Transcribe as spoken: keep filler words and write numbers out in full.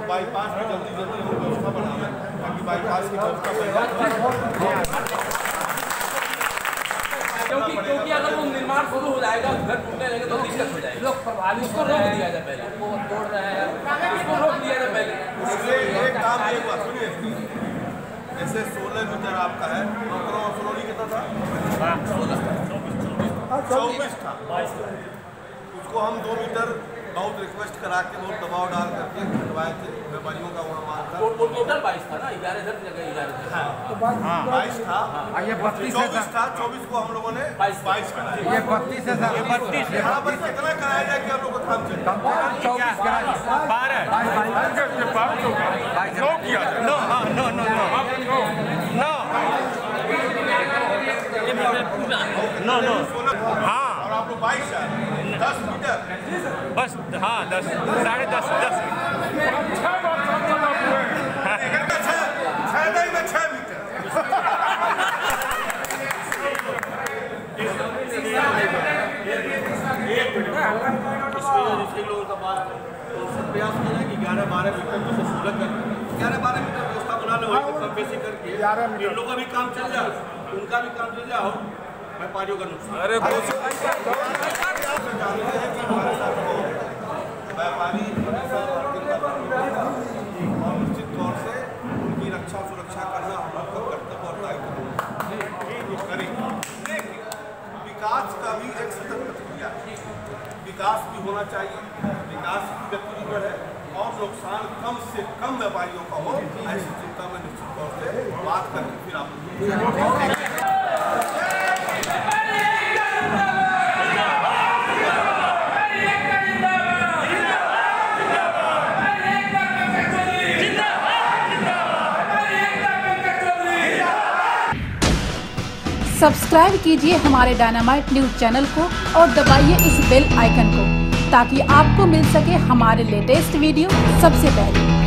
Bypass की जल्दी जल्दी हम व्यवस्था बनाएं ताकि बाईपास की व्यवस्था क्योंकि क्योंकि अगर वो निर्माण शुरू हो जाएगा घर टूटने लगेगा तो दिक्कत हो जाएगी। लोग प्रभावित उसको रोक दिया जाए पहले, वो तोड़ रहे हैं उसको रोक दिया जाए पहले। उससे एक काम ये हुआ, सुनिए, जैसे सोलह मीटर आपका है, फ्लोरी कितना था? चौबीस था। उसको हम दो मीटर बहुत रिक्वेस्ट करा के बहुत दबाव डाल करके हटवाए थे। व्यापारियों का वहाँ माल था, वो टोटल बाईस था ना, ग्यारह हज़ार जगह ग्यारह बाईस था, ये बत्तीस चौबीस था, चौबीस को हम लोगों ने बाईस बाईस कराया। ये बत्तीस है सर, ये बत्तीस यहाँ पर कितना कराया जाए कि आप लोग का काम चले? चौबीस बारह नो किया नो हाँ no no no no no no हाँ, और आप लोग बाईस है, दस मीटर बस हाँ, दस साढ़े दस दस छह नहीं में छह मीटर। इसमें लोगों का बात प्रयास किया है कि ग्यारह बारह मीटर जैसे सूरत है, ग्यारह बारह मीटर व्यवस्था बना लो, वही कम बेसी करके इन लोगों का भी काम चल जाए, उनका भी काम चल जाए, व्यापारियों का नुकसान। अरे जानते हैं कि हमारे साथ व्यापारी और निश्चित तौर से उनकी रक्षा सुरक्षा करना हम लोग का कर्तव्य और दायित्व करेंगे। विकास का भी एक सतत प्रक्रिया, विकास भी होना चाहिए, विकास की गति भी बढ़े और नुकसान कम से कम व्यापारियों का हो, ऐसी चिंता में निश्चित तौर से बात करके फिर आप सब्सक्राइब कीजिए हमारे डायनामाइट न्यूज चैनल को और दबाइए इस बेल आइकन को ताकि आपको मिल सके हमारे लेटेस्ट वीडियो सबसे पहले।